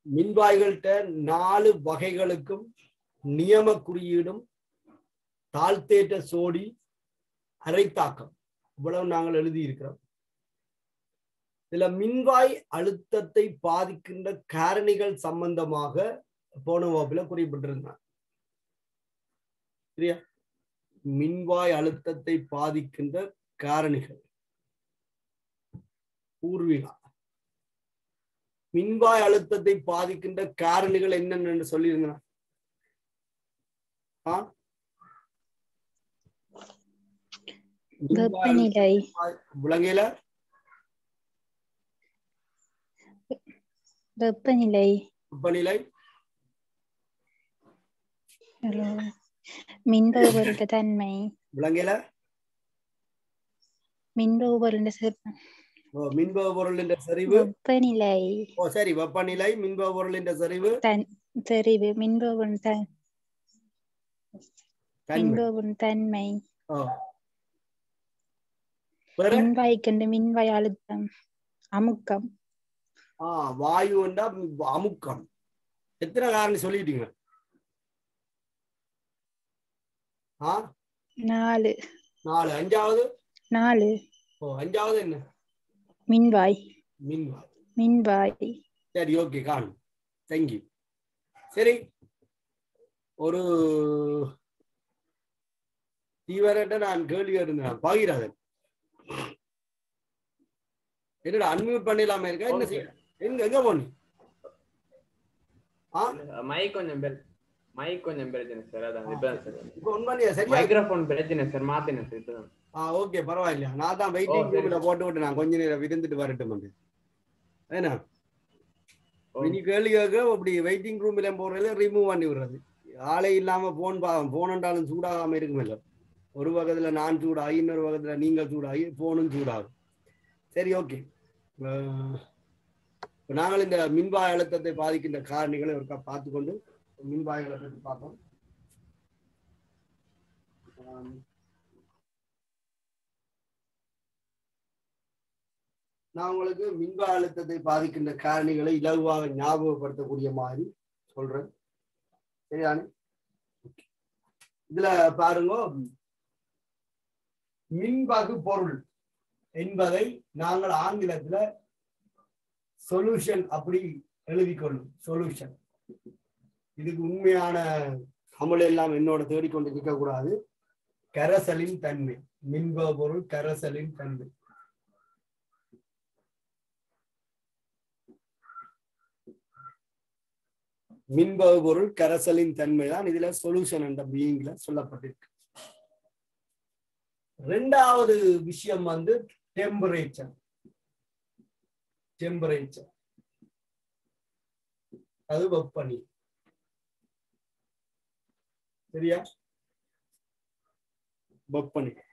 மின்வாய்கள்கிட்ட 4 வகைகளுக்கும் நியம குறியீடும் தாழ்த்தேற்ற சோடி அரைத்தாக்கம் இவ்வளவு நாங்கள் எழுதியிருக்கிறோம். இதுல மின்வாய் அழுத்தத்தை பாதிக்கின்ற காரணிகள் சம்பந்தமாக போன வகுப்புல குறிப்பிட்டிருந்தார். சரியா? மின்வாய் அழுத்தத்தை பாதிக்கின்ற காரணிகள் பூர்விகா மின்வாய் அழுத்தத்தை பாதிக்கின்ற காரணிகள் என்னென்னு சொல்லியிருந்தேன். விளங்கல வெப்பநிலை வெப்பநிலை மின்பகுபொருளின் தன்மை விளங்கல மின்பகுபொருளின் மின்பகுபொருளின் செறிவு வெப்பநிலை சரி வெப்பநிலை மின்பகுபொருளின் செறிவு செறிவு மின்பகுபொருளின் தன்மை மின்வாய்க்கின்ற மின்வாய் அழுத்தம் அமுக்கம் வாயு அமுக்கம். எத்தனை காரணி சொல்லிட்டீங்க? 4. அஞ்சாவது 4. அஞ்சாவது என்ன? மின்வாய். சரி, ஓகே, காணும். தேங்க்யூ. சரி, ஒரு தீவிரட்ட நான் கேள்வி இருந்தேன். பாகிராதன் என்னடா அன்மியூட் பண்ணலாம இருக்கா? என்ன செய்ய? எங்க போனி? மைக் கொஞ்சம் பிரச்சனை சார். அதான் இப்பதான் சார். இப்போ உண்மையா சரி மைக்ரோஃபோன் பிரச்சனை சார், மாத்தினேன் சார் இப்பதான். ஓகே, பரவாயில்லையா. நான் தான் வெயிட்டிங் ரூம்ல போட்டு விட்டு நான் கொஞ்ச நேரம் இருந்துட்டு வரட்டும். ஏன்னா இனி கேள்வி கேட்க அப்படி வெயிட்டிங் ரூம்ல போறதுல ரிமூவ் பண்ணி விடுறது. ஆளே இல்லாம போனண்டாலும் சூடாகாம இருக்குமில்ல. ஒரு பக்கத்துல நான் சூடாகி இன்னொரு பக்கத்துல நீங்கள் சூடாகி போனும் சூடாகும். சரி, ஓகே. நாங்கள் இந்த மின்வாய் அழுத்தத்தை பாதிக்கின்ற காரணிகளை ஒருக்கா பார்த்துக்கொண்டு மின்வாய் அழுத்தத்தை பார்த்தோம். நான் உங்களுக்கு மின்வாய் அழுத்தத்தை பாதிக்கின்ற காரணிகளை இலகுவாக ஞாபகப்படுத்தக்கூடிய மாதிரி சொல்றேன். சரியானு? இதுல பாருங்க, மின்வகு பொருள் என்பதை நாங்கள் ஆங்கிலத்துல சொல்யூஷன் அப்படி எழுதிக்கொள்ளும். சொல்யூஷன் இதுக்கு உண்மையான தமிழ் எல்லாம் என்னோட தேடிக்கொண்டு இருக்க கூடாது. கரைசலின் தன்மை, மின்வகு பொருள் கரைசலின் தன்மை. மின்வகு பொருள் கரைசலின் தன்மை தான் இதுல சொல்யூஷன் என்ற பீயிங்ல சொல்லப்பட்டிருக்கு. ரெண்டாவது விஷயம் டெம்பரேச்சர். அது வெப்பநிலை. சரியா? வெப்பநிலை.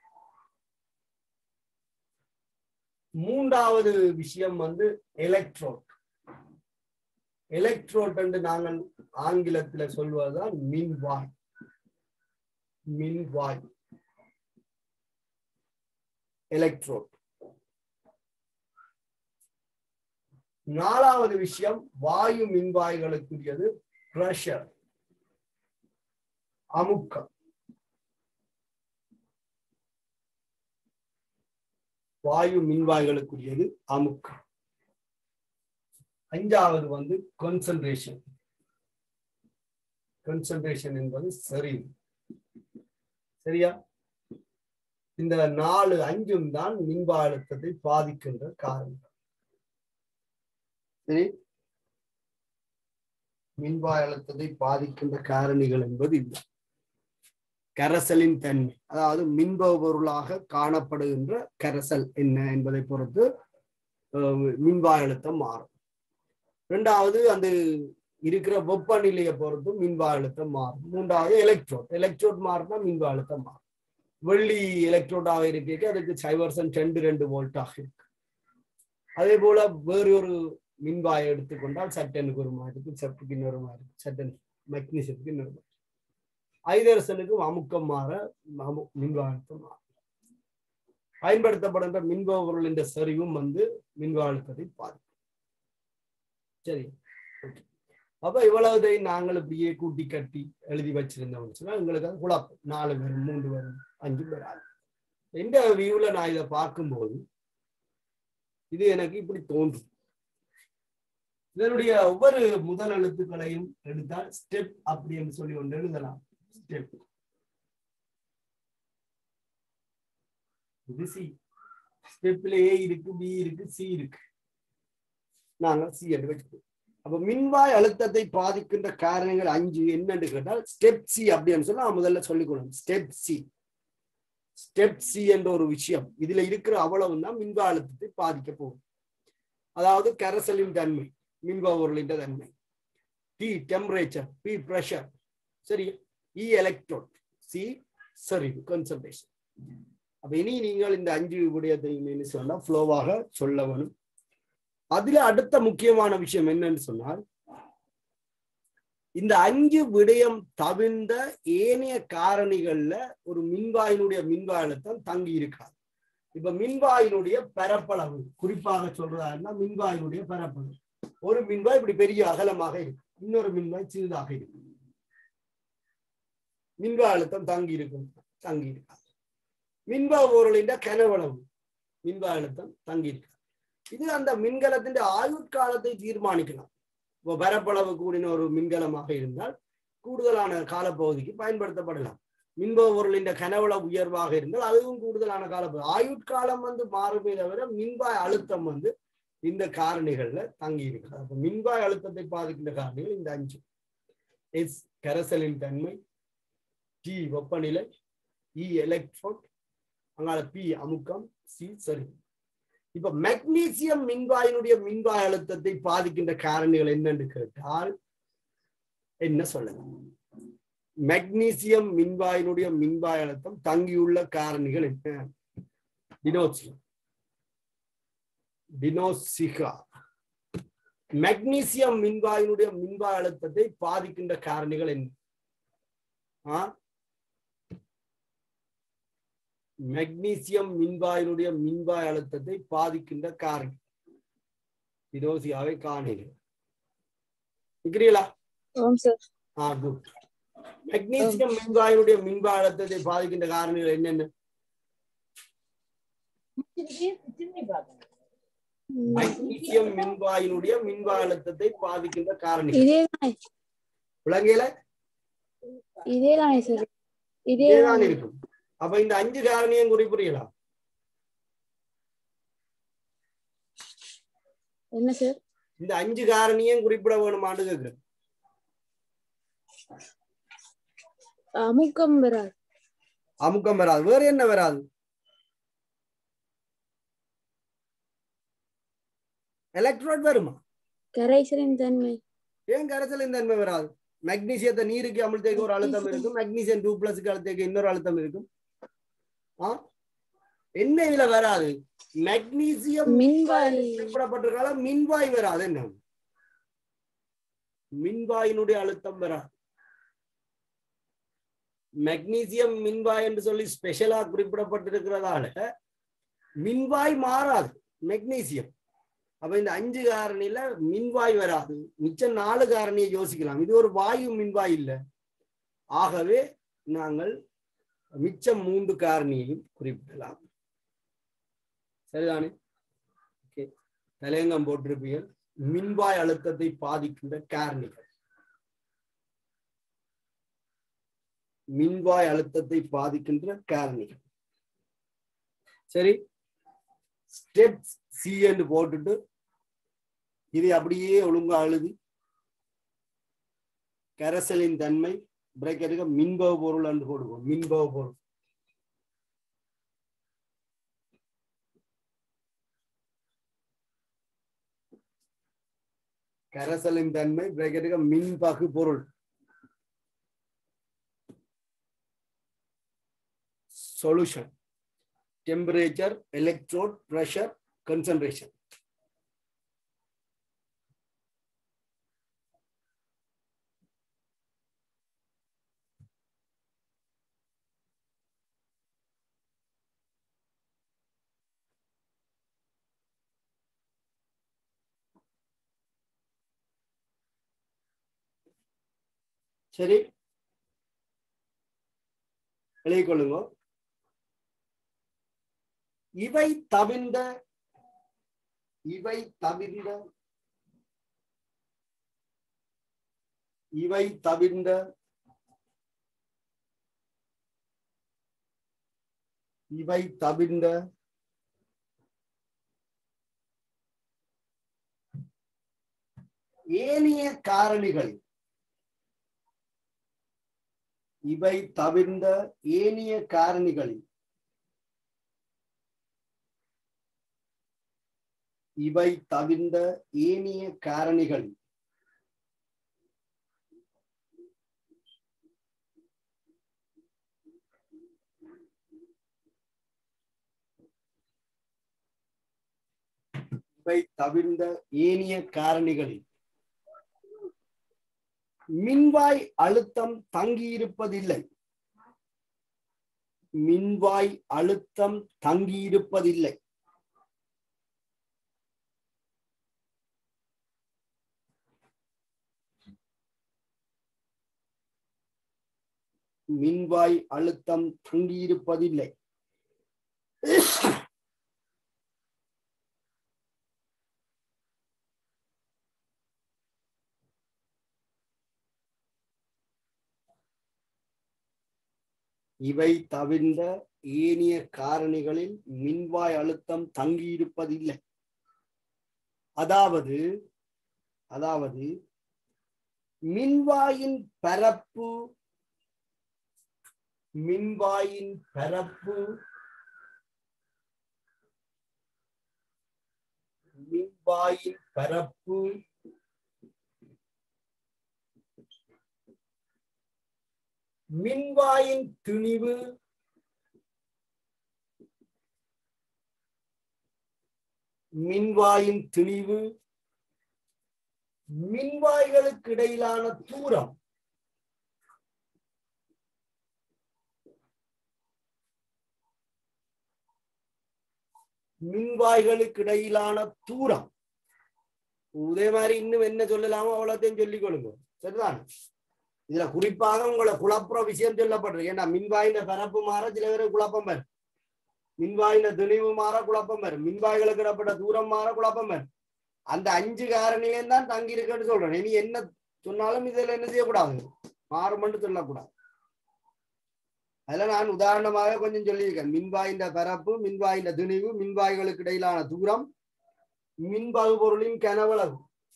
மூன்றாவது விஷயம் எலக்ட்ரோட். எலக்ட்ரோட் என்று நாங்கள் ஆங்கிலத்துல சொல்வதுதான் மின்வாய். எலக்ட்ரோட். நாலாவது விஷயம் வாயு மின்வாய்களுக்குரியது பிரஷர், அமுக்கம். வாயு மின்வாய்களுக்குரியது அமுக்கம். அஞ்சாவது கான்சன்ட்ரேஷன். கான்சன்ட்ரேஷன் என்பது செறிவு. சரியா? இந்த 4, 5 தான் மின்வாய் அழுத்தத்தை பாதிக்கின்ற காரணங்கள். சரி, மின்வாய் அழுத்தத்தை பாதிக்கின்ற காரணிகள் என்பது இல்லை. கரைசலின் தன்மை, அதாவது மின்பகு பொருளாக காணப்படுகின்ற கரைசல் என்ன என்பதை பொறுத்து மின்வாய் அழுத்தம் மாறும். இரண்டாவது அந்த இருக்கிற வெப்பநிலையை பொறுத்து மின்வாய் அழுத்தம் மாறும். மூன்றாவது எலக்ட்ரோட் மாறினா மின்வாய் அழுத்தம் மாறும். வெள்ளி எலக்ட்ரோடாக இருக்க அதுக்கு 2 வோல்ட்டாக இருக்கு. அதே போல வேறொரு மின்வாயை எடுத்துக்கொண்டால் சட்டனுக்கு ஒரு மாதிரி இருக்கும், செப்டுக்கு இன்னொரு மாதிரி இருக்கும், சட்டன் மெக்னீசியத்துக்கு இன்னொரு மாதிரி. ஐதரசனுக்கும் அமுக்கம் மாற மின்வாய் அழுத்தம் மாறும். பயன்படுத்தப்படுகின்ற மின்வகு பொருளின் செறிவும் மின்வாய் அழுத்தத்தை பாதிக்கும். சரி, அப்ப இவ்வளவுதை நாங்கள் இப்படியே கூட்டி கட்டி எழுதி வச்சிருந்தோம்னு சொன்னா எங்களுக்கு அது குழப்பம். 4 வரும், 3 வரும், 5 வராது. இந்த வியூல நான் இதை பார்க்கும்போது இது எனக்கு இப்படி தோன்றும். இதனுடைய ஒவ்வொரு முதல் எழுத்துக்களையும் எடுத்தால் ஸ்டெப் அப்படின்னு சொல்லி ஒன்று எழுதலாம். ஸ்டெப் இது சி. ஸ்டெப்ல ஏ இருக்கு, பி இருக்கு, சி இருக்கு. நாங்கள் சி என்று வச்சுக்கோம். அப்ப மின்வாய் அழுத்தத்தை பாதிக்கின்ற காரணங்கள் 5 என்னன்னு கேட்டால் ஸ்டெப் சி அப்படின்னு சொன்னா முதல்ல சொல்லிக்கொள்ளணும். Step C. ஸ்டெப் சி என்ற ஒரு விஷயம் இதுல இருக்கிற அவ்வளவுதான் மின்வாய் அழுத்தத்தை பாதிக்க போகும். அதாவது கரைசலின் தன்மை, மின்வாய் பொருளின் தன்மை, டி டெம்பரேச்சர், பி பிரஷர், சரி, இ எலக்ட்ரோட், சி செறிவு கான்சன்ட்ரேஷன். அப்ப இனி நீங்கள் இந்த 5 விடயத்தை என்ன சொன்னா ஃப்ளோவாக சொல்ல வேணும். அதுல அடுத்த முக்கியமான விஷயம் என்னன்னு சொன்னால் இந்த 5 விடயம் தவிர்ந்த ஏனைய காரணிகள்ல ஒரு மின்வாயினுடைய மின்வாய் அழுத்தம் தங்கி இருக்காது. இப்ப மின்வாயினுடைய பரப்பளவு குறிப்பாக சொல்றதா மின்வாயினுடைய பரப்பளவு, ஒரு மின்வாய் இப்படி பெரிய அகலமாக இருக்கு, இன்னொரு மின்வாய் சிறிதாக இருக்கு, மின்வாய் அழுத்தம் தங்கி இருக்கும், தங்கி இருக்காது. மின்வாய் பொருளின் கனவளவு, மின்வாய் அழுத்தம் தங்கி இருக்காது. இது அந்த மின்கலத்தின் ஆயுட்காலத்தை தீர்மானிக்கலாம். இப்போ பரப்பளவு கூடின ஒரு மின்கலமாக இருந்தால் கூடுதலான காலப்பகுதிக்கு பயன்படுத்தப்படலாம். மின்வாய் பொருளின் கனவளவு உயர்வாக இருந்தால் அதுவும் கூடுதலான காலப்பகுதி. ஆயுட்காலம் மாறுமே தவிர மின்வாய் அழுத்தம் இந்த காரணிகள்ல தங்கி இருக்கிறது. அப்ப மின்வாய் அழுத்தத்தை பாதிக்கின்ற காரணிகள் இந்த 5. எஸ் கரைசலின் தன்மை, டி வெப்பநிலை, இ எலக்ட்ரோட், அங்கால பி அமுக்கம், சி செறிவு. இப்ப மெக்னீசியம் மின்வாயினுடைய மின்வாய் அழுத்தத்தை பாதிக்கின்ற காரணிகள் என்னன்னு கேட்டால் என்ன சொல்லுங்க? மெக்னீசியம் மின்வாயினுடைய மின்வாய் அழுத்தம் தங்கியுள்ள காரணிகள் என்ன? டினோசிகா. மெக்னீசியம் மின்வாயினுடைய மின்வாய் அழுத்தத்தை பாதிக்கின்ற காரணிகள் என்ன? மெக்னீசியம் மின்வாயினுடைய மின்வாய் அழுத்தத்தை பாதிக்கின்ற காரணி டினோசிகாவை காணுகிறீர்களா? மெக்னீசியம் மின்வாயினுடைய மின்வாய் அழுத்தத்தை பாதிக்கின்ற காரணிகள் என்னென்ன? மெக்னீசியம் மின்வாயினுடைய மின்வாய் அழுத்தத்தை பாதிக்கின்ற காரணிகள் விளங்கல? இதேதான் இருக்கும். அப்ப இந்த 5 காரணியும் குறிப்பிடலாம். என்ன சார்? இந்த 5 காரணியும் குறிப்பிட வேணுமான்னு கேக்குறேன். அமுக்கம் வராது. அமுக்கம் வராது. வேற என்ன வராது? எலக்ட்ரோட் வருமா? கரைசலின் தன்மை. ஏன் கரைசலின் தன்மை வராது? மெக்னீசியத்தை நீருக்கு அமிழ்த்தேக்கு ஒரு அழுத்தம் இருக்கும், மெக்னீசியம் 2+ அழுத்தேக்கு இன்னொரு அழுத்தம் இருக்கும். என்ன இதுல வராது? மெக்னீசியம் குறிப்பிடப்பட்டிருக்கால மின்வாய் வராது. என்ன மின்வாயினுடைய அழுத்தம் வராது. மெக்னீசியம் மின்வாய் என்று சொல்லி ஸ்பெஷலா குறிப்பிடப்பட்டிருக்கிறதால மின்வாய் மாறாது மெக்னீசியம். அப்ப இந்த 5 காரணியில மின்வாய் வராது. மிச்சம் 4 காரணியை யோசிக்கலாம். இது ஒரு வாயு மின்வாய் இல்லை. ஆகவே நாங்கள் மிச்சம் 3 காரணியையும் குறிப்பிடலாம். சரிதானே? ஓகே, தலையங்கம் போட்டிருப்பீர்கள். மின்வாய் அழுத்தத்தை பாதிக்கின்ற காரணிகள். மின்வாய் அழுத்தத்தை பாதிக்கின்ற காரணிகள். சரி, ஸ்டெப் சி என்று போட்டுட்டு இதை அப்படியே ஒழுங்கா எழுதி கரைசலின் தன்மை பிரேக்கெட்டுக்கு மின்பவ பொருள் என்று போடுவோம். மின்பவ பொருள் கரைசலின் தன்மை பிரேக்கெட்டுக்கு மின்பகு பொருள் solution temperature electrode pressure concentration. சரி, எழுதிக் கொள்ளுங்க. இவை தவிர்ந்த இவை தவிர்ந்த இவை தவிர்ந்த இவை தவிர்ந்த ஏனைய காரணிகள் இவை தவிர்ந்த ஏனைய காரணிகளில் இவை தவிர்ந்த ஏனைய காரணிகள் இவை தவிர்ந்த ஏனைய காரணிகளில் மின்வாய் அழுத்தம் தங்கியிருப்பதில்லை. மின்வாய் அழுத்தம் தங்கியிருப்பதில்லை. மின்வாய் அழுத்தம் தங்கியிருப்பதில்லை. இவை தவிர்ந்த ஏனைய காரணிகளில் மின்வாய் அழுத்தம் தங்கியிருப்பதில்லை. அதாவது மின்வாயின் பரப்பு மின்வாயின் பரப்பு மின்வாயின் திணிவு மின்வாய்களுக்கு இடையிலான தூரம் இதே மாதிரி இன்னும் என்ன சொல்லலாமோ அவ்வளோத்தையும் சொல்லிக் கொள்ளுங்க. சரிதான். இதுல குறிப்பாக உங்களை குழப்புற விஷயம் சொல்லப்படுறது. ஏன்னா மின்வாயின் பரப்பு மாற சில பேருக்கு குழப்பம் வரும். மின்வாயின் திணிவு மாற குழப்பம் வரும். மின்வாய்களுக்கு இடப்பட்ட தூரம் மாற குழப்பம் வரும். அந்த 5 காரணிலையும் தான் தங்கி இருக்குன்னு சொல்றேன். இனி என்ன சொன்னாலும் இதுல என்ன செய்யக்கூடாது, மாறுமென்று சொல்லக்கூடாது. அதுல நான் உதாரணமாக கொஞ்சம் சொல்லியிருக்கேன். மின்வாயின் பரப்பு, மின்வாயின் திணிவு, மின்வாய்களுக்கு இடையிலான தூரம், மின்பகு பொருளின் கனவளவு,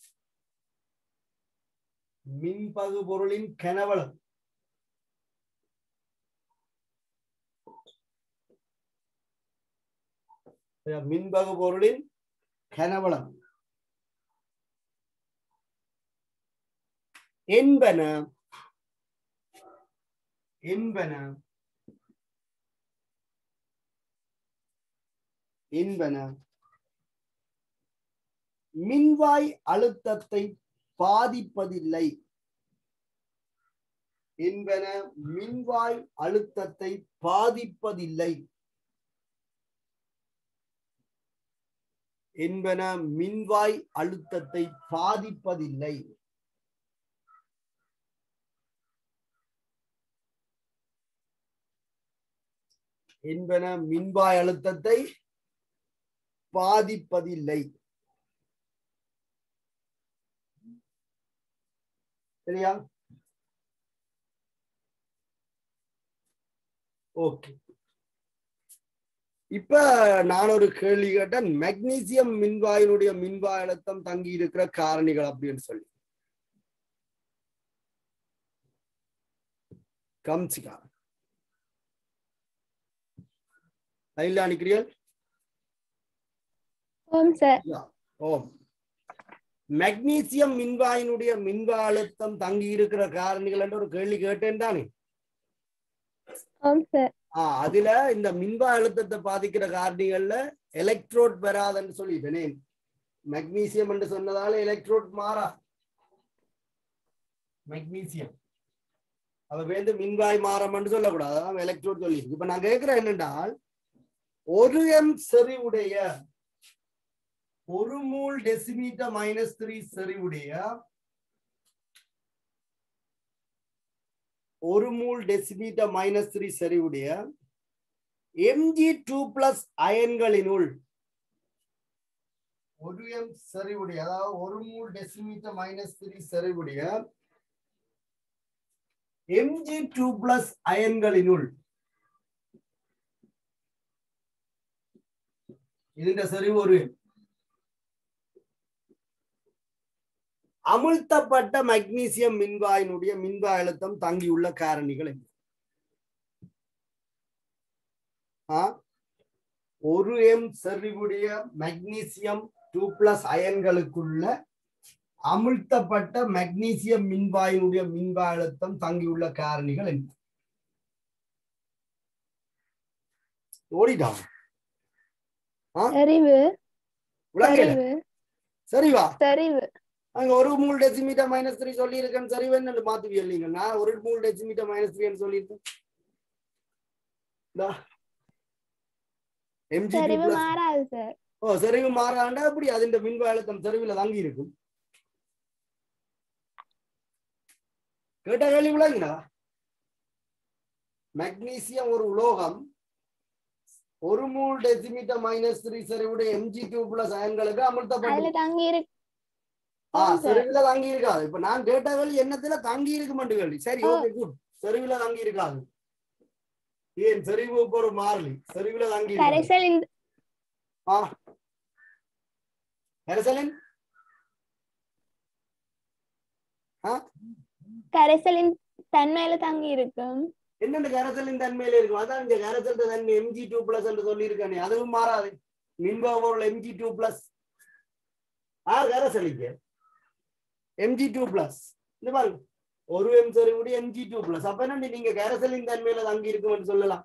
மின்பகு பொருளின் கனவளவு, மின்பகு பொருளின் கனவளவு என்பன மின்வாய் அழுத்தத்தை பாதிப்பதில்லை. மின்வாய் அழுத்தத்தை பாதிப்பதில்லை. மின்வாய் அழுத்தத்தை பாதிப்பதில்லை. மின்வாய் அழுத்தத்தை பாதிப்பதில்லை. சரியா? ஓகே. இப்ப நான் ஒரு கேள்வி கேட்டேன். மெக்னீசியம் மின்வாயினுடைய மின்வாய் அழுத்தம் தங்கி இருக்கிற காரணிகள் அப்படின்னு சொல்லி கம்சிகா நிக்கிறீர்கள்? ஓம். மெக்னீசியம் மின்வாயினுடைய மின்வாய் அழுத்தம் தங்கி இருக்கிற காரணிகள் என்று ஒரு கேள்வி கேட்டேன் தானே? அதுல இந்த மின்வாய் அழுத்தத்தை பாதிக்கிற காரணிகள்ல எலக்ட்ரோட் பெறாதுன்னு சொல்லிட்டேன். மெக்னீசியம் என்று சொன்னதால எலக்ட்ரோட் மாறா. மெக்னீசியம் அவ வேந்து மின்வாய் மாறம்னு சொல்லக்கூடாது. அதான் எலக்ட்ரோட் சொல்லி. இப்ப நான் கேட்கிறேன் என்னென்றால், 1 m செறிவுடைய 1 மூல் டெசிமீட்டர் -3 செறிவுடைய 1 மூல் டெசிமீட்டர் -3 செறிவுடைய Mg2+ அயன்களினுள் 1 m செறிவுடைய, அதாவது 1 மூல் டெசிமீட்டர் -3 செறிவுடைய Mg2+ அயன்களினுள் ഇതിന്റെ செறிவு ஒரு அமுழ்த்தப்பட்ட மக்னீசியம் மின்வாயினுடைய மின்வாய் அழுத்தம் தங்கியுள்ள காரணிகள் என்ன? 1 m செறிவுடைய மக்னீசியம் 2+ அயன்களுக்குள்ள அமுழ்த்தப்பட்ட மக்னீசியம் மின்வாயினுடைய மின்வாய் அழுத்தம் தங்கியுள்ள காரணிகள் என்ன? ஓடிட்டான். சரிவு சரிவா? சரிவு அங்க 1 மூல் டெசிமீட்டர் -3 சொல்லி இருக்கேன். சரிவு என்ன மாத்துவியா இல்லைங்க? நான் 1 மூல் டெசிமீட்டர் -3 சொல்லியிருக்கேன். சரிவு மாறாது சார். ஓ, சரிவு மாறாண்டா அப்படி அதிന്റെ மின்வாய் அழுத்தம் சரிவுல தங்கி இருக்கும். கேட்ட கேள்வி விளங்குதா? மக்னீசியம் ஒரு உலோகம் 1 மூல் டெசிமீட்டர் -3 செறிவுடைய Mg2+ அயன்களுக்கு அமுழ்த்தப்பட்டு தங்கி இருக்கு. செறிவுல தங்கி இருக்காது. இப்ப நான் கேட்ட கேள்வி என்னத்துல தங்கி இருக்கு கேள்வி. சரி, ஓகே, குட். செறிவுல தங்கி இருக்காது. ஏன் செறிவு ஒரு மாறிலி, செறிவுல தங்கி இருக்காது. கரைசலின் தன்மையில தங்கி இருக்கும். என்னென்ன கரைசலின் தன்மையில இருக்கும்? அதான் இந்த கரைசல் தன்மை Mg2+ என்று சொல்லி இருக்கானே, அதுவும் மாறாது. மின்பகுப்பு பொருள் Mg2+. கரைசலிக்கு Mg2+. இந்த பாருங்க, 1 m செறிவுடைய Mg2+. அப்ப என்ன நீங்க கரைசலின் தன்மையில தங்கி இருக்கும் சொல்லலாம்.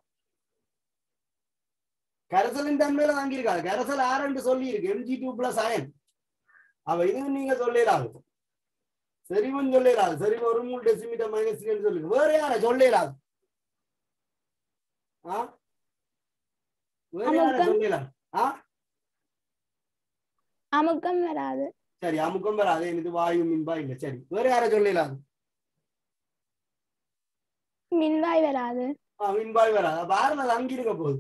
கரைசலின் தன்மையில தங்கி இருக்காது. கரைசல் ஆரண்டு சொல்லி இருக்கு Mg2+ அயன். அவ இதுவும் நீங்க சொல்லலாது, செறிவுன்னு சொல்லலாது. செறிவு 1 மூல் டெசிமீட்டர் -3 சொல்லுங்க. வேற யார சொல்லலாது? வேற யார சொல்லலாம்? அமுக்கம் வராது. சரி, அமுக்கம் வராது. இது வாயு மின்வாய் இல்ல. சரி, வேற யார சொல்லலாம்? மின்வாய் வராது. மின்வாய் வராது. பாருங்க, அங்க இருக்க போகுது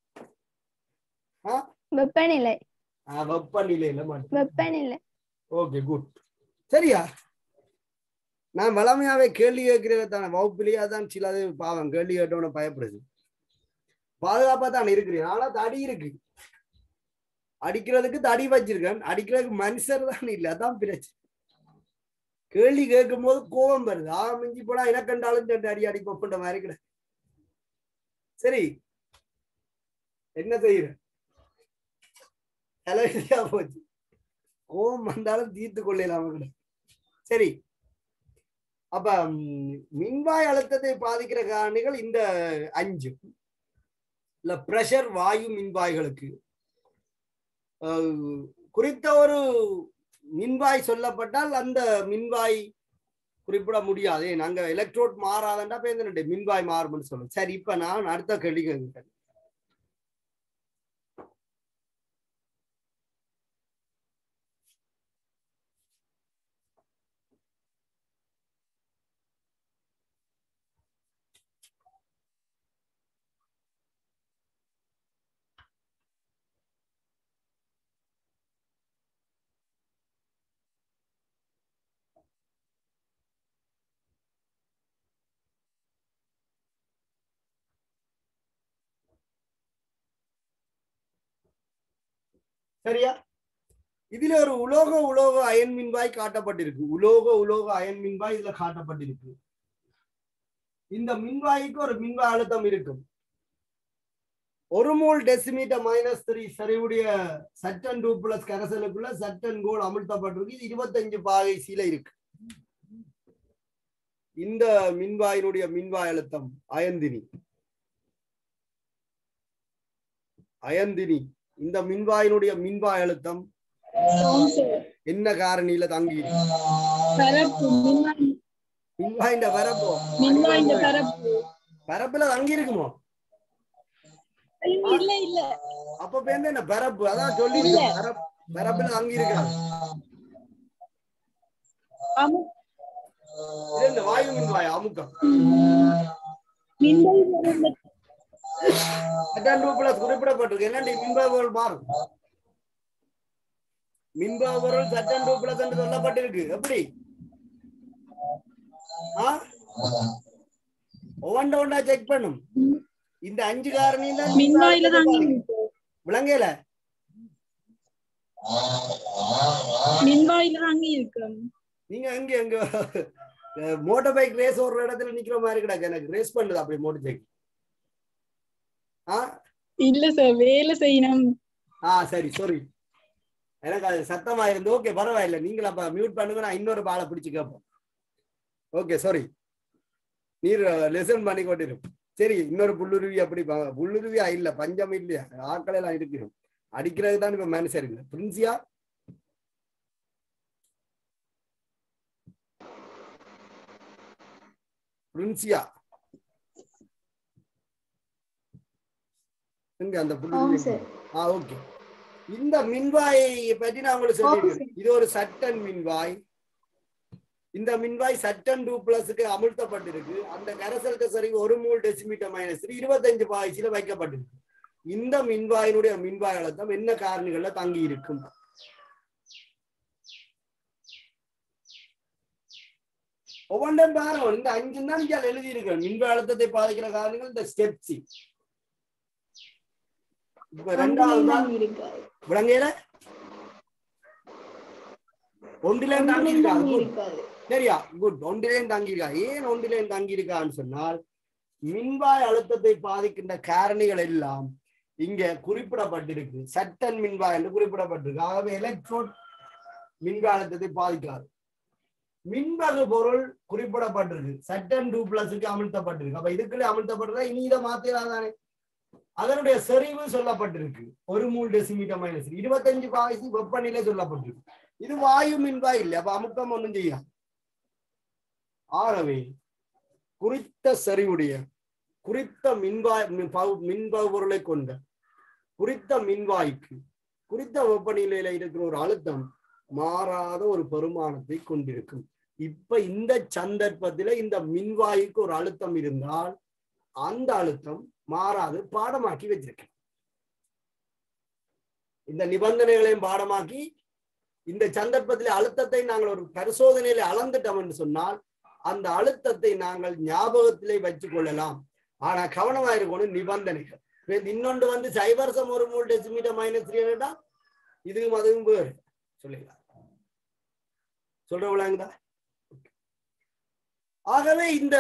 வெப்பநிலை. வெப்பநிலையில மட்டும். வெப்பநிலை. Okay, good. சரியா? நான் வளமையாவே கேள்வி கேட்கிறதான வகுப்பிலேயே தான் சில பாவம் கேள்வி கேட்டவன பயப்படுது. பாதுகாப்பா தான் இருக்கிறேன். ஆனா தடி இருக்கு, அடிக்கிறதுக்கு தடி வச்சிருக்கேன். அடிக்கிறதுக்கு மனுஷர் தான் இல்லை. அதான் பிரச்சனை. கேள்வி கேட்கும் போது கோபம் வருது. மிஞ்சி போனா எனக்கண்டாலும் அடி அடிப்பட்ட மாதிரி கிடையாது. சரி, என்ன செய்யற? தலைவலியா போச்சு. கோபம் வந்தாலும் தீர்த்து கொள்ளலாம கிடையாது. சரி, அப்ப மின்வாய் அழுத்தத்தை பாதிக்கிற காரணிகள் இந்த 5. இல்ல பிரஷர் வாயு மின்வாய்களுக்கு குறித்த ஒரு மின்வாய் சொல்லப்பட்டால் அந்த மின்வாய் குறிப்பிட முடியாது. நாங்க எலக்ட்ரோட் மாறாதண்டா பேருந்து மின்வாய் மாறும்னு சொல்லுவோம். சரி, இப்ப நான் அடுத்த கேள்வி கேட்கிறேன். சரியா? இதுல ஒரு உலோக அயன் மின்வாய் காட்டப்பட்டிருக்கு. உலோக அயன் மின்வாய் இதுல காட்டப்பட்டிருக்கு. இந்த மின்வாய்க்கு ஒரு மின்வாய் அழுத்தம் இருக்கும். 1 மூல் டெசிமீட்டர் -3 செறிவுடைய சட்டன் 2+ கரைசலுக்குள்ள சட்டன் கோல் அமுழ்த்தப்பட்டிருக்கு. 25 பாகை சீலை இருக்கு. இந்த மின்வாயினுடைய மின்வாய் அழுத்தம் அயந்தினி. இந்த மின்வாயினுடைய மின்வாய் அழுத்தம் என்ன காரணியில தங்கி பரப்புல தங்கி இருக்குமோ? அப்ப என்ன பரப்பு? அதான் சொல்லி பரப்புல தங்கி இருக்காது. இது இந்த வாயு மின்வாய் அமுக்கம் குறிப்பிடப்பட்டிருக்கு என்னண்டு மின்பாய்கள் மாறும் மின்பாய்கள் சட்டன் 2+ என்று சொல்லப்பட்டிருக்கு எப்படி ஒவ்வொன்றா செக் பண்ணும் இந்த 5 காரணி தான் விளங்கல நீங்க எங்க மோட்டார் பைக் ரேஸ் ஒரு இடத்துல நிக்கிற மாதிரி கிடக்கு எனக்கு ரேஸ் பண்ணுது அப்படி மோட்டார் பைக் இல்ல சார் வேலை செய்யணும் சரி சாரி எனக்கு அது சத்தமா இருந்து ஓகே பரவாயில்ல நீங்களும் அப்ப மியூட் பண்ணுங்க நான் இன்னொரு பாலை பிடிச்சு கேட்போம் ஓகே சாரி நீர் லெசன் பண்ணி கொண்டிரும் சரி இன்னொரு புல்லுருவி அப்படி புல்லுருவியா இல்ல பஞ்சம் இல்லையா ஆட்கள் எல்லாம் இருக்கிறோம் அடிக்கிறது தான் இப்ப மனுஷருக்கு பிரின்சியா பிரின்சியா அந்த புல்லுருவி ஓகே இந்த மின்வாயை பற்றி நான் உங்களுக்கு சொல்லிடுறேன் இது ஒரு சட்டன் மின்வாய் இந்த மின்வாய் சட்டன் 2+ அமுழ்த்தப்பட்டிருக்கு அந்த கரைசலுக்கு சரி 1 மோல் டெசிமீட்டர் மைனஸ் 25 பாய்ச்சில வைக்கப்பட்டிருக்கு இந்த மின்வாயினுடைய மின்வாய் அழுத்தம் என்ன காரணிகள்ல தங்கி இருக்கும் ஒவ்வொன்றும் பாருங்க இந்த 5 தான் இங்க எழுதி இருக்கு மின்வாய் அழுத்தத்தை பாதிக்கிற காரணங்கள் இந்த ஸ்டெப் சி இப்ப ரெண்டாவது விளங்கையில ஒன்றிலேயும் தாங்கி இருக்காது சரியா குட் ஒன்றிலேயும் தங்கி இருக்கா ஏன் ஒன்றிலேயும் தங்கி இருக்கான்னு சொன்னால் மின்வாய் அழுத்தத்தை பாதிக்கின்ற காரணிகள் எல்லாம் இங்க குறிப்பிடப்பட்டிருக்கு சட்டன் மின்வாய் என்று குறிப்பிடப்பட்டிருக்கு ஆகவே எலக்ட்ரோட் மின்வாய் அழுத்தத்தை பாதிக்காது மின்வகு பொருள் குறிப்பிடப்பட்டிருக்கு சட்டன் 2+ அமுழ்த்தப்பட்டிருக்கு அப்ப இதுக்குள்ளே அமுழ்த்தப்பட்டிருக்கா இனி இதை மாத்திராதானே அதனுடைய செறிவு சொல்லப்பட்டிருக்கு 1 மோல் டெசிமீட்டர் மைனஸ் 25 பாய்ச்சி வெப்பநிலை சொல்லப்பட்டிருக்கு இது வாயு மின்வாய் இல்லை அப்ப அமுக்கம் ஒண்ணும் செய்யாது ஆகவே குறித்த செறிவுடைய குறித்த மின்வாய் பொருளை கொண்ட குறித்த மின்வாய்க்கு குறித்த வெப்பநிலையில இருக்கிற ஒரு அழுத்தம் மாறாத ஒரு பெருமானத்தை கொண்டிருக்கும் இப்ப இந்த சந்தர்ப்பத்தில இந்த மின்வாய்க்கு ஒரு அழுத்தம் இருந்தால் அந்த அழுத்தம் மாறாது பாடமாக்கி வச்சிருக்கேன் இந்த நிபந்தனைகளையும் பாடமாக்கி இந்த சந்தர்ப்பத்தில் அழுத்தத்தை நாங்கள் ஒரு பரிசோதனையில அளந்துட்டோம் என்று சொன்னால் அந்த அழுத்தத்தை நாங்கள் ஞாபகத்திலே வச்சுக் கொள்ளலாம் ஆனா கவனமா இருக்கணும் நிபந்தனைகள் இன்னொன்று வந்து 0.1 மோல் டெசிமீட்டர் மைனஸ் 3 இதுவும் அதுவும் வேறு சொல்லிக்கலாம் சொல்றவங்களா ஆகவே இந்த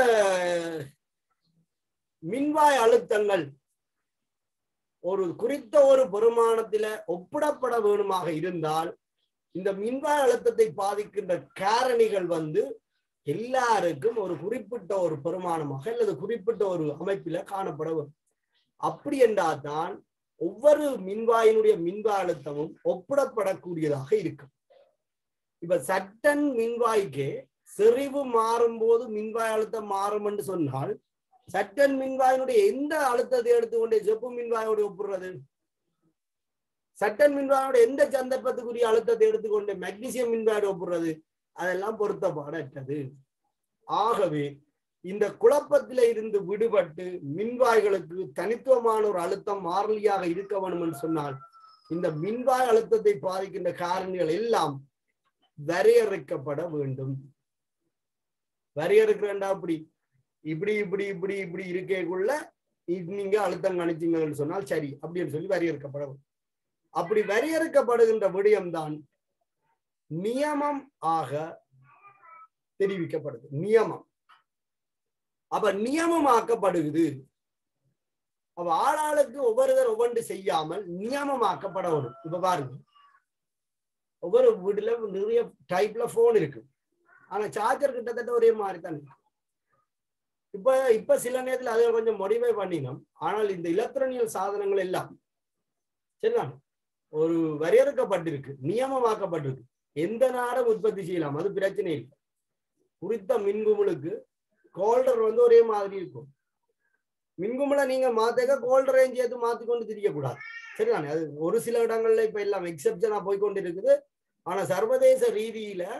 மின்வாய் அழுத்தங்கள் ஒரு குறித்த ஒரு பெருமானத்தில ஒப்பிடப்பட வேணுமாக இருந்தால் இந்த மின்வாய் அழுத்தத்தை பாதிக்கின்ற காரணிகள் வந்து எல்லாருக்கும் ஒரு குறிப்பிட்ட ஒரு பெருமானமாக அல்லது குறிப்பிட்ட ஒரு அமைப்பில காணப்பட வரும் அப்படி என்றால்தான் ஒவ்வொரு மின்வாயினுடைய மின்வாய் அழுத்தமும் ஒப்பிடப்படக்கூடியதாக இருக்கும் இப்ப சட்டன் மின்வாய்க்கே செறிவு மாறும் போது மின்வாய் அழுத்தம் மாறும் என்று சொன்னால் சட்டன் மின்வாயினுடைய எந்த அழுத்தத்தை எடுத்துக்கொண்டே செப்பு மின்வாயோடு ஒப்புறது சட்டன் மின்வாயோட எந்த சந்தர்ப்பத்துக்குரிய அழுத்தத்தை எடுத்துக்கொண்டே மெக்னீசியம் மின்வாயோடு ஒப்புறது அதெல்லாம் பொருத்தப்பாடற்றது ஆகவே இந்த குழப்பத்தில இருந்து விடுபட்டு மின்வாய்களுக்கு தனித்துவமான ஒரு அழுத்தம் மாறிலியாக இருக்க வேண்டும் என்று சொன்னால் இந்த மின்வாய் அழுத்தத்தை பாதிக்கின்ற காரணிகள் எல்லாம் வரையறுக்கப்பட வேண்டும் வரையறுக்கிறா அப்படி இப்படி இப்படி இப்படி இப்படி இருக்கக்குள்ள நீங்க அழுத்தம் கணிச்சிங்கன்னு சொன்னால் சரி அப்படின்னு சொல்லி வரையறுக்கப்படும் அப்படி வரையறுக்கப்படுகின்ற விடயம்தான் நியமம் ஆக தெரிவிக்கப்படுது நியமம் அப்ப நியமமாக்கப்படுகிறது அப்ப ஆளாளுக்கு ஒவ்வொருவர் ஒவ்வொன்று செய்யாமல் நியமமாக்கப்பட வரும் இப்ப பாருங்க ஒவ்வொரு வீட்டுல நிறைய டைப்ல போன் இருக்கு ஆனா சார்ஜர் கிட்டத்தட்ட ஒரே மாதிரி தான் இருக்கு இப்ப சில நேரத்தில் அதை கொஞ்சம் மோடிஃபை பண்ணினோம் ஆனால் இந்த எலக்ட்ரானியல் சாதனங்கள் எல்லாம் சரிதான் ஒரு வரையறுக்கப்பட்டிருக்கு நியமமாக்கப்பட்டிருக்கு எந்த நேரம் உற்பத்தி செய்யலாம் அது பிரச்சனை இல்லை குறித்த மின்குமிழுக்கு கோல்டர் வந்து ஒரே மாதிரி இருக்கும் மின்குமிழை நீங்க மாத்தக்க கோல்டரையும் சேர்த்து மாத்திக்கொண்டு திரியக்கூடாது சரிதானே அது ஒரு சில இடங்கள்ல இப்ப எல்லாம் எக்ஸப்ஷனா போய்கொண்டு இருக்குது ஆனா சர்வதேச ரீதியில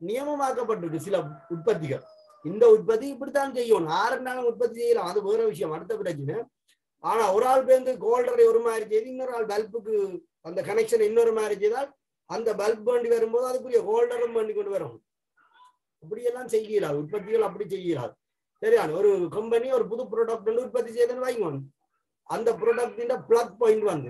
நியமமாக்கப்பட்டிருக்கு சில உற்பத்திகள். இந்த உற்பத்தி இப்படித்தான் செய்யணும், யாருன்னாலும் உற்பத்தி செய்யலாம், அது வேற விஷயம், அடுத்த பிரச்சனை. ஆனா ஒரு ஆள் பேருந்து கோல்டரை ஒரு மாதிரி செய்து இன்னொரு ஆள் பல்புக்கு அந்த கனெக்ஷன் இன்னொரு மாதிரி செய்தால் அந்த பல்ப் வேண்டி வரும்போது அதுக்குரிய ஹோல்டரும் பண்ணி கொண்டு வரும். அப்படியெல்லாம் செய்யலாது, உற்பத்திகள் அப்படி செய்யலாது. சரியான ஒரு கம்பெனி ஒரு புது ப்ராடக்ட் வந்து உற்பத்தி செய்யுதுன்னு வாங்கிக்கணும், அந்த ப்ராடக்டின் பிளக் பாயிண்ட் வந்து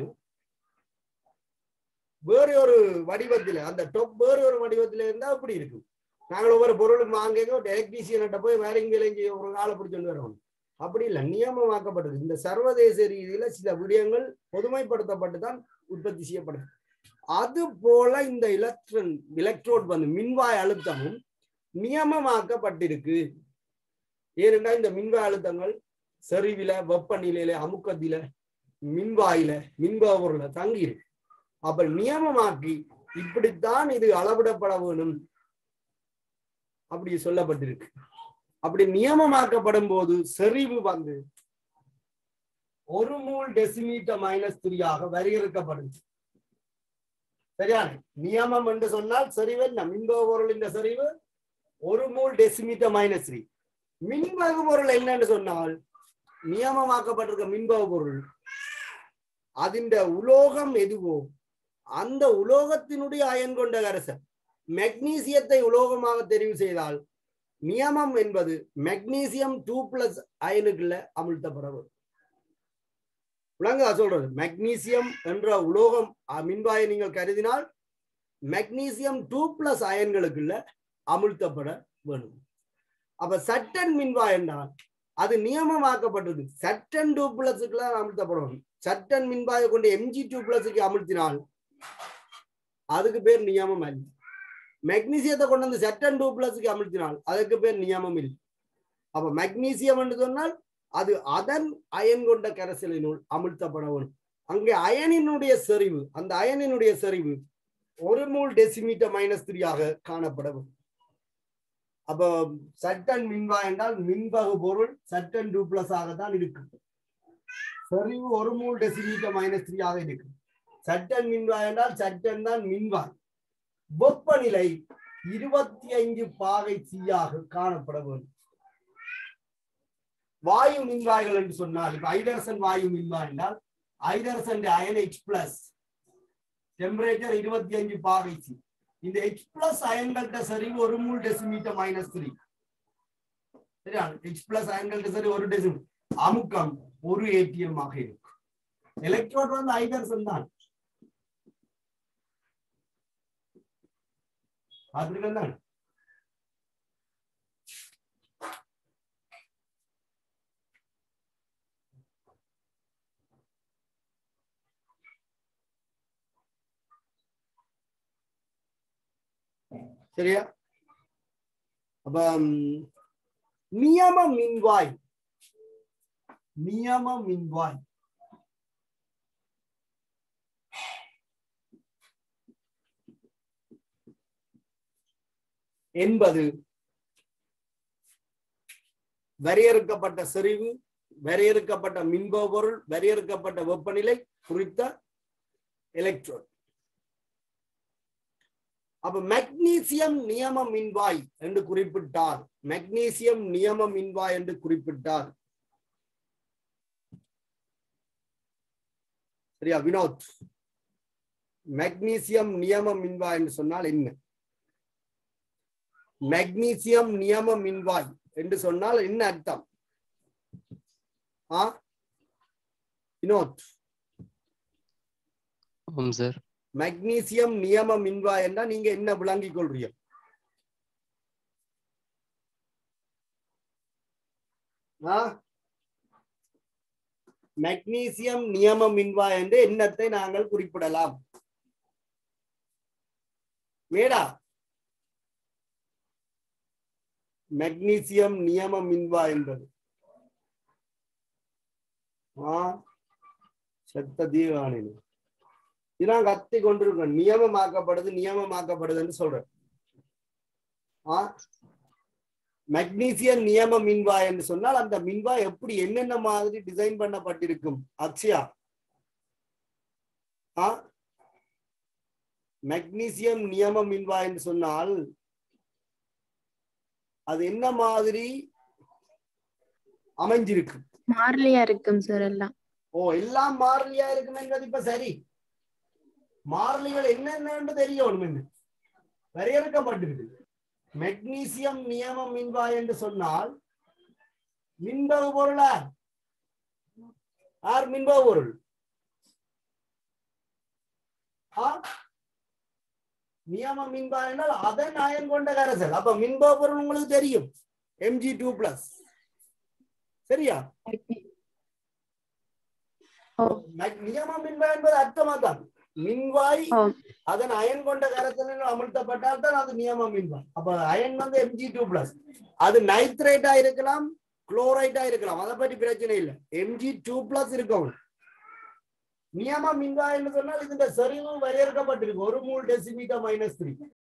வேற ஒரு வடிவத்தில், அந்த டொப் வேற ஒரு வடிவத்தில் இருந்தா அப்படி இருக்கும். நாங்கள் ஒவ்வொரு பொருளும் வாங்க ஒரு எலக்ட்ரீசியன்கிட்ட போய் வேற இங்கே ஒரு ஆளை பிடிச்சொண்டு வரணும். அப்படி இல்லை, நியமமாக்கப்பட்டது. இந்த சர்வதேச ரீதியில சில விடயங்கள் பொதுமைப்படுத்தப்பட்டு தான் உற்பத்தி செய்யப்படுது. அது போல இந்த எலக்ட்ரோட் வந்து மின்வாய் அழுத்தமும் நியமமாக்கப்பட்டிருக்கு. ஏனென்றால் இந்த மின்வாய் அழுத்தங்கள் செறிவில, வெப்பநிலையில, அமுக்கத்தில, மின்வாயில, மின்பொருள்ல தங்கி இருக்கு. அப்ப நியமமாக்கி இப்படித்தான் இது அளவிடப்பட வேணும் அப்படி சொல்லப்பட்டிருக்கு. அப்படி நியமமாக்கப்படும் போது செறிவு வந்து 1 மோல் டெசிமீட்டர் -3 வரையறுக்கப்படுது. சரியான நியமம் என்று சொன்னால் செறிவு என்ன? மின்பொருளின் செறிவு 1 மோல் டெசிமீட்டர் -3. மின்வகு பொருள் என்னன்னு சொன்னால் நியமமாக்கப்பட்டிருக்க மின்பகு பொருள் அதிண்ட உலோகம் எதுவோ அந்த உலோகத்தினுடைய அயன் கொண்ட கரைசல். மெக்னீசியத்தை உலோகமாக தெரிவு செய்தால் நியமம் என்பது மெக்னீசியம் 2+ அயனுக்குள்ள அமிழ்த்தப்பட வரும். விளங்கா சொல்றது? மெக்னீசியம் என்ற உலோகம் மின்வாயை நீங்கள் கருதினால் மெக்னீசியம் 2+ அயன்களுக்குள்ள அமிழ்த்தப்பட வேணும். அப்ப சட்டன் மின்வாய் என்றால் அது நியமமாக்கப்பட்டது. சட்டன் 2+ அமிழ்த்தப்படும். சட்டன் மின்வாயை கொண்டு Mg2+ அமிழ்த்தினால் அதுக்கு பேர் நியமம் அல்ல. மெக்னீசியத்தை கொண்டு வந்து சட்டன் 2+ அமிழ்த்தினால் அதுக்கு பேர் நியமம் இல்லை. அப்ப மெக்னீசியம் என்று சொன்னால் அது அதன் அயன் கொண்ட கரைசலினுள் அமிழ்த்தப்பட வேணும். அங்கே அயனினுடைய செறிவு, அந்த அயனினுடைய செறிவு 1 மோல் டெசிமீட்டர் -3 காணப்பட வேண்டும். அப்ப சட்டன் மின்வாய் என்றால் மின்பகு பொருள் சட்டன் 2+ ஆகத்தான் இருக்கு. செறிவு 1 மோல் டெசிமீட்டர் -3 இருக்கு. சட்டன் மின்வாய் என்றால் சட்டன் தான் மின்வாய். வெப்பநிலை 25 பாகை C காணப்பட வேண்டும். வாயு மின்வாய்கள் என்று சொன்னால் இப்ப ஐதரசன் வாயு மின்வாய் என்றால் ஐதரசன் அயன் H+, டெம்பரேச்சர் 25 பாகை C. இந்த H+ அயன்கள்ட செறிவு 1 மோல் டெசிமீட்டர் -3. சரியா? H+ அயன்கள்ட செறிவு 1 டெசிமீட்டர். அமுக்கம் 1 ATM ஆக இருக்கும். எலக்ட்ரோட் வந்து ஐதரசன் தான். பார்த்திருக்கேன். சரியா? அப்ப நியம மின்வாய் என்பது வரையறுக்கப்பட்ட செறிவு, வரையறுக்கப்பட்ட மின்பொருள், வரையறுக்கப்பட்ட வெப்பநிலை குறித்த எலக்ட்ரோட். அப்ப மெக்னீசியம் நியம மின்வாய் என்று குறிப்பிட்டார். மெக்னீசியம் நியம மின்வாய் என்று குறிப்பிட்டார். சரியா வினோத்? மெக்னீசியம் நியம மின்வாய் என்று சொன்னால் என்ன? மெக்னீசியம் நியம மின்வாய் என்று சொன்னால் என்ன அர்த்தம்? வினோத்? சார், மெக்னீசியம் நியம மின்வாய் என்றால் நீங்க என்ன விளங்கிக் கொள்றீங்க? மெக்னீசியம் நியம மின்வாய் என்று என்னத்தை நாங்கள் குறிப்பிடலாம்? மேடா, மெக்னீசியம் நியம மின்வாய் என்பது செத்த தீவானின் இதான் கத்தி கொண்டிருக்கோம். நியமமாக்கப்படுதுன்னு சொல்றேன். மெக்னீசியம் நியம மின்வாய் என்று சொன்னால் அந்த மின்வாய் எப்படி என்னென்ன மாதிரி டிசைன் பண்ணப்பட்டிருக்கும்? அக்ஷயா, மெக்னீசியம் நியம மின்வாய் என்று சொன்னால் அது என்ன மாதிரி அமைஞ்சிருக்கு? மாறிலியா இருக்கும் சார் எல்லாம். ஓ, எல்லாம் மாறிலியா இருக்குமென்றது இப்ப சரி. மாறிலிகள் என்னென்னு தெரியணும், வரையறுக்கப்பட்டிருக்கு. மெக்னீசியம் நியம மின்வாய் என்று சொன்னால் மின்பகு பொருளா? ஆர் மின்பகு பொருள்? நியம மின்வாய் என்றால் அதன் அயன் கொண்ட கரைசல். அப்ப மின்பகு பொருள் உங்களுக்கு தெரியும், Mg2+. சரியா? நியம மின்வாய் என்பது அர்த்தமா தான். மின்வாய் அதன் அயன் கொண்ட கரைசலில் அமிழ்த்தப்பட்டால் தான் அது நியம மின்வாய். அப்ப அயன் வந்து Mg2+. அது நைட்ரேட்டா இருக்கலாம், குளோரைட்டா இருக்கலாம், அதை பற்றி பிரச்சனை இல்லை. Mg2+ இருக்கும். நியம மின்வாய் என்று சொன்னால் இதுல செறிவு வரையறுக்கப்பட்டிருக்கு, 1 மோல் டெசிமீட்டர் -3.